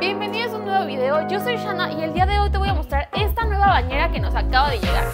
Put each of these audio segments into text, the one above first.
Bienvenidos a un nuevo video, yo soy Shana y el día de hoy te voy a mostrar esta nueva bañera que nos acaba de llegar.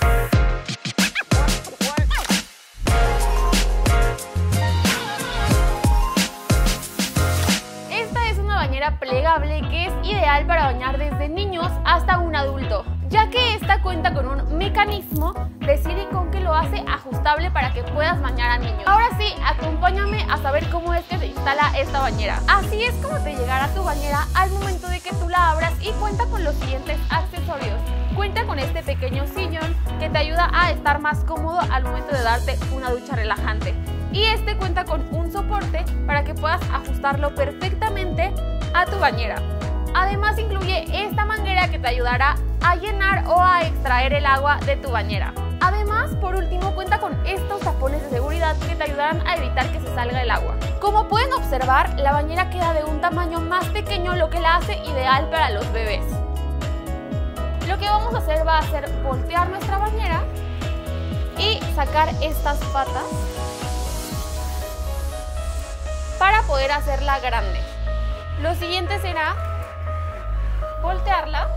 Esta es una bañera plegable que es ideal para bañar desde niños hasta un adulto, ya que esta cuenta con un mecanismo de silicón que lo hace ajustable para que puedas bañar a niños. Ahora sí, acompáñame a saber cómo es que se instala esta bañera. Así es como te llegará tu bañera al momento de que tú la abras y cuenta con los siguientes accesorios. Cuenta con este pequeño sillón que te ayuda a estar más cómodo al momento de darte una ducha relajante. Y este cuenta con un soporte para que puedas ajustarlo perfectamente a tu bañera. Además incluye esta manguera que te ayudará a llenar o a extraer el agua de tu bañera. Además, por último, cuenta con estos tapones de seguridad que te ayudarán a evitar que se salga el agua. Como pueden observar, la bañera queda de un tamaño más pequeño, lo que la hace ideal para los bebés. Lo que vamos a hacer va a ser voltear nuestra bañera y sacar estas patas para poder hacerla grande. Lo siguiente será voltearla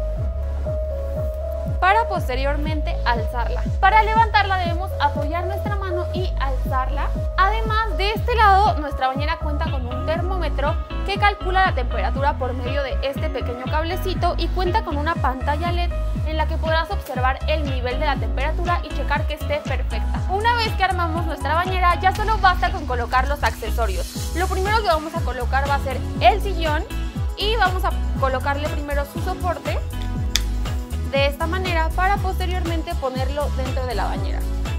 para posteriormente alzarla. Para levantarla debemos apoyar nuestra mano y alzarla. Además, de este lado nuestra bañera cuenta con un termómetro que calcula la temperatura por medio de este pequeño cablecito y cuenta con una pantalla LED en la que podrás observar el nivel de la temperatura y checar que esté perfecta. Una vez que armamos nuestra bañera, ya solo basta con colocar los accesorios. Lo primero que vamos a colocar va a ser el sillón y vamos a colocarle primero su soporte de esta manera para posteriormente ponerlo dentro de la bañera.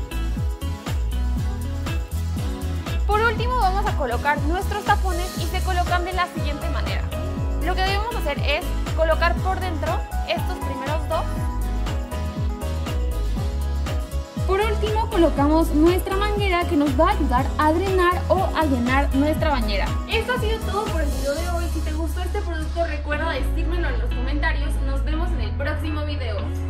Por último vamos a colocar nuestros tapones y se colocan de la siguiente manera. Lo que debemos hacer es colocar por dentro estos primeros dos. Por último colocamos nuestra manguera que nos va a ayudar a drenar o a llenar nuestra bañera. Esto ha sido todo por el video de hoy. Si te gustó este producto recuerda decírmelo en los comentarios. Nos vemos en el próximo video.